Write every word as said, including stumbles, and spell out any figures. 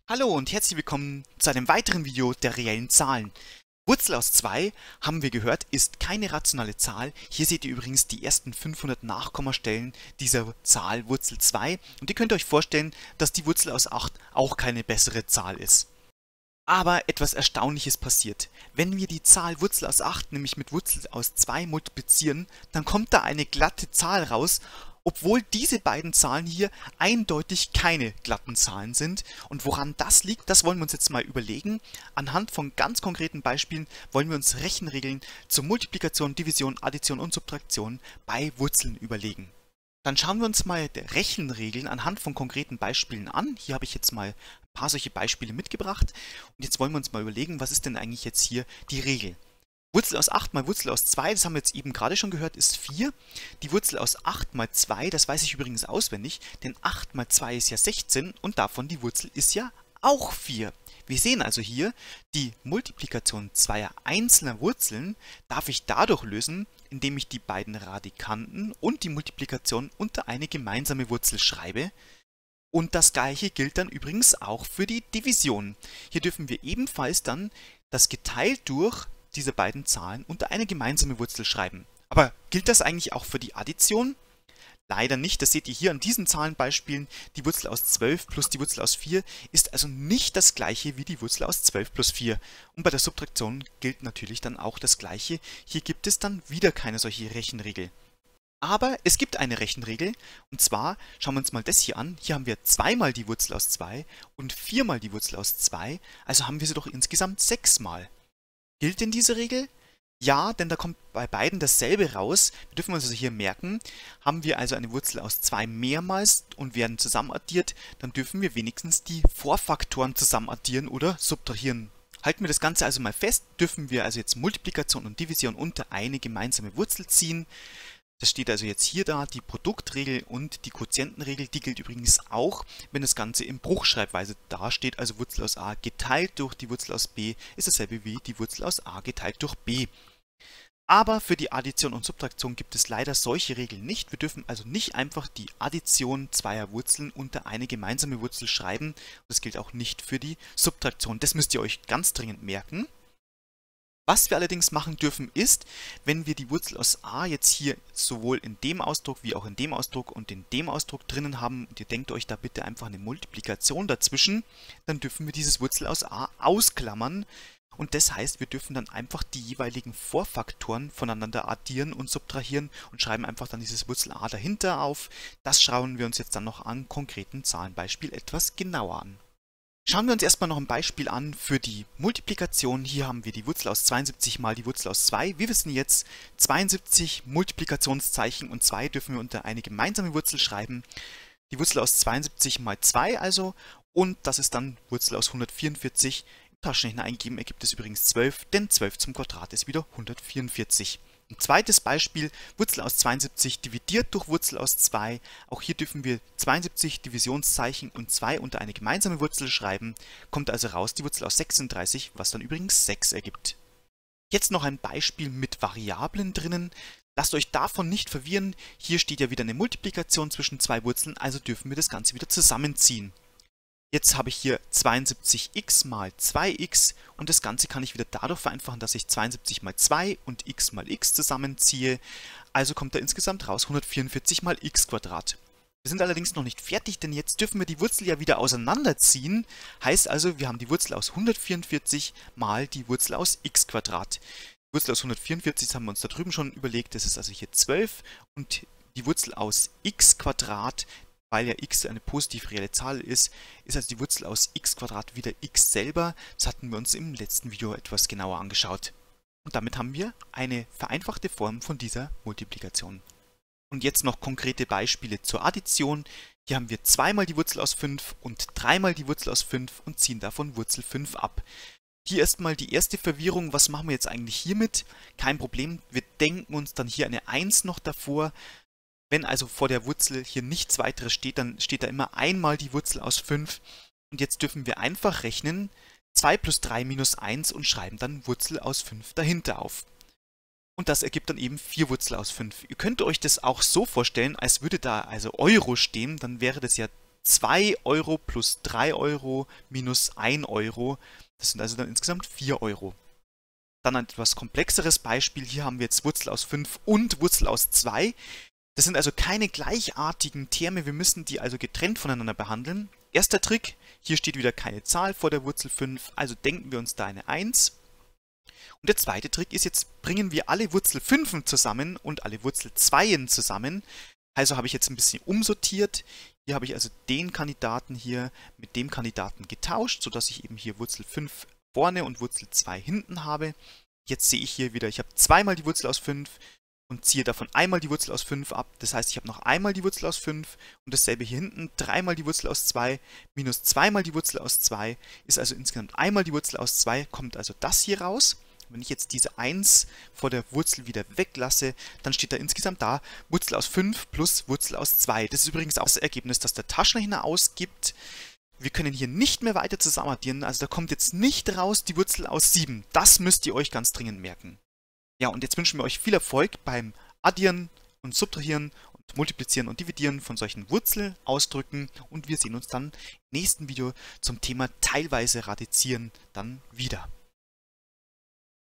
Hallo und herzlich willkommen zu einem weiteren Video der reellen Zahlen. Wurzel aus zwei, haben wir gehört, ist keine rationale Zahl. Hier seht ihr übrigens die ersten fünfhundert Nachkommastellen dieser Zahl Wurzel zwei. Und ihr könnt euch vorstellen, dass die Wurzel aus acht auch keine bessere Zahl ist. Aber etwas Erstaunliches passiert. Wenn wir die Zahl Wurzel aus acht nämlich mit Wurzel aus zwei multiplizieren, dann kommt da eine glatte Zahl raus, obwohl diese beiden Zahlen hier eindeutig keine glatten Zahlen sind. Und woran das liegt, das wollen wir uns jetzt mal überlegen. Anhand von ganz konkreten Beispielen wollen wir uns Rechenregeln zur Multiplikation, Division, Addition und Subtraktion bei Wurzeln überlegen. Dann schauen wir uns mal die Rechenregeln anhand von konkreten Beispielen an. Hier habe ich jetzt mal ein paar solche Beispiele mitgebracht. Und jetzt wollen wir uns mal überlegen, was ist denn eigentlich jetzt hier die Regel? Wurzel aus acht mal Wurzel aus zwei, das haben wir jetzt eben gerade schon gehört, ist vier. Die Wurzel aus acht mal zwei, das weiß ich übrigens auswendig, denn acht mal zwei ist ja sechzehn und davon die Wurzel ist ja auch vier. Wir sehen also hier, die Multiplikation zweier einzelner Wurzeln darf ich dadurch lösen, indem ich die beiden Radikanten und die Multiplikation unter eine gemeinsame Wurzel schreibe. Und das gleiche gilt dann übrigens auch für die Division. Hier dürfen wir ebenfalls dann das geteilt durch diese beiden Zahlen unter eine gemeinsame Wurzel schreiben. Aber gilt das eigentlich auch für die Addition? Leider nicht, das seht ihr hier an diesen Zahlenbeispielen. Die Wurzel aus zwölf plus die Wurzel aus vier ist also nicht das gleiche wie die Wurzel aus zwölf plus vier. Und bei der Subtraktion gilt natürlich dann auch das gleiche. Hier gibt es dann wieder keine solche Rechenregel. Aber es gibt eine Rechenregel, und zwar schauen wir uns mal das hier an. Hier haben wir zweimal die Wurzel aus zwei und viermal die Wurzel aus zwei, also haben wir sie doch insgesamt sechsmal. Gilt denn diese Regel? Ja, denn da kommt bei beiden dasselbe raus. Wir dürfen uns also hier merken, haben wir also eine Wurzel aus zwei mehrmals und werden zusammen addiert, dann dürfen wir wenigstens die Vorfaktoren zusammen addieren oder subtrahieren. Halten wir das Ganze also mal fest, dürfen wir also jetzt Multiplikation und Division unter eine gemeinsame Wurzel ziehen. Das steht also jetzt hier da, die Produktregel und die Quotientenregel, die gilt übrigens auch, wenn das Ganze in Bruchschreibweise dasteht, also Wurzel aus a geteilt durch die Wurzel aus b ist dasselbe wie die Wurzel aus a geteilt durch b. Aber für die Addition und Subtraktion gibt es leider solche Regeln nicht. Wir dürfen also nicht einfach die Addition zweier Wurzeln unter eine gemeinsame Wurzel schreiben. Das gilt auch nicht für die Subtraktion. Das müsst ihr euch ganz dringend merken. Was wir allerdings machen dürfen ist, wenn wir die Wurzel aus a jetzt hier sowohl in dem Ausdruck wie auch in dem Ausdruck und in dem Ausdruck drinnen haben, und ihr denkt euch da bitte einfach eine Multiplikation dazwischen, dann dürfen wir dieses Wurzel aus a ausklammern. Und das heißt, wir dürfen dann einfach die jeweiligen Vorfaktoren voneinander addieren und subtrahieren und schreiben einfach dann dieses Wurzel a dahinter auf. Das schauen wir uns jetzt dann noch an konkreten Zahlenbeispiel etwas genauer an. Schauen wir uns erstmal noch ein Beispiel an für die Multiplikation. Hier haben wir die Wurzel aus zweiundsiebzig mal die Wurzel aus zwei. Wir wissen jetzt, zweiundsiebzig Multiplikationszeichen und zwei dürfen wir unter eine gemeinsame Wurzel schreiben. Die Wurzel aus zweiundsiebzig mal zwei also, und das ist dann Wurzel aus hundertvierundvierzig. Im Taschenrechner eingeben ergibt es übrigens zwölf, denn zwölf zum Quadrat ist wieder hundertvierundvierzig. Ein zweites Beispiel, Wurzel aus zweiundsiebzig dividiert durch Wurzel aus zwei. Auch hier dürfen wir zweiundsiebzig Divisionszeichen und zwei unter eine gemeinsame Wurzel schreiben. Kommt also raus die Wurzel aus sechsunddreißig, was dann übrigens sechs ergibt. Jetzt noch ein Beispiel mit Variablen drinnen. Lasst euch davon nicht verwirren. Hier steht ja wieder eine Multiplikation zwischen zwei Wurzeln, also dürfen wir das Ganze wieder zusammenziehen. Jetzt habe ich hier zweiundsiebzig x mal zwei x und das Ganze kann ich wieder dadurch vereinfachen, dass ich zweiundsiebzig mal zwei und x mal x zusammenziehe. Also kommt da insgesamt raus hundertvierundvierzig mal x Quadrat. Wir sind allerdings noch nicht fertig, denn jetzt dürfen wir die Wurzel ja wieder auseinanderziehen. Heißt also, wir haben die Wurzel aus hundertvierundvierzig mal die Wurzel aus x Quadrat. Die Wurzel aus hundertvierundvierzig, das haben wir uns da drüben schon überlegt, das ist also hier zwölf und die Wurzel aus x Quadrat, weil ja x eine positiv reelle Zahl ist, ist also die Wurzel aus x Quadrat wieder x selber. Das hatten wir uns im letzten Video etwas genauer angeschaut. Und damit haben wir eine vereinfachte Form von dieser Multiplikation. Und jetzt noch konkrete Beispiele zur Addition. Hier haben wir zweimal die Wurzel aus fünf und dreimal die Wurzel aus fünf und ziehen davon Wurzel fünf ab. Hier erstmal die erste Verwirrung, was machen wir jetzt eigentlich hiermit? Kein Problem, wir denken uns dann hier eine eins noch davor. Wenn also vor der Wurzel hier nichts weiteres steht, dann steht da immer einmal die Wurzel aus fünf. Und jetzt dürfen wir einfach rechnen, zwei plus drei minus eins und schreiben dann Wurzel aus fünf dahinter auf. Und das ergibt dann eben vier Wurzel aus fünf. Ihr könnt euch das auch so vorstellen, als würde da also Euro stehen, dann wäre das ja zwei Euro plus drei Euro minus ein Euro. Das sind also dann insgesamt vier Euro. Dann ein etwas komplexeres Beispiel. Hier haben wir jetzt Wurzel aus fünf und Wurzel aus zwei. Das sind also keine gleichartigen Terme. Wir müssen die also getrennt voneinander behandeln. Erster Trick. Hier steht wieder keine Zahl vor der Wurzel fünf. Also denken wir uns da eine eins. Und der zweite Trick ist, jetzt bringen wir alle Wurzel fünfen zusammen und alle Wurzel zweien zusammen. Also habe ich jetzt ein bisschen umsortiert. Hier habe ich also den Kandidaten hier mit dem Kandidaten getauscht, sodass ich eben hier Wurzel fünf vorne und Wurzel zwei hinten habe. Jetzt sehe ich hier wieder, ich habe zweimal die Wurzel aus fünf und ziehe davon einmal die Wurzel aus fünf ab. Das heißt, ich habe noch einmal die Wurzel aus fünf und dasselbe hier hinten, dreimal die Wurzel aus zwei minus zweimal die Wurzel aus zwei ist also insgesamt einmal die Wurzel aus zwei, kommt also das hier raus. Wenn ich jetzt diese eins vor der Wurzel wieder weglasse, dann steht da insgesamt da Wurzel aus fünf plus Wurzel aus zwei. Das ist übrigens auch das Ergebnis, das der Taschenrechner ausgibt. Wir können hier nicht mehr weiter zusammen addieren, also da kommt jetzt nicht raus die Wurzel aus sieben. Das müsst ihr euch ganz dringend merken. Ja, und jetzt wünschen wir euch viel Erfolg beim Addieren und Subtrahieren und Multiplizieren und Dividieren von solchen Wurzelausdrücken und wir sehen uns dann im nächsten Video zum Thema teilweise Radizieren dann wieder.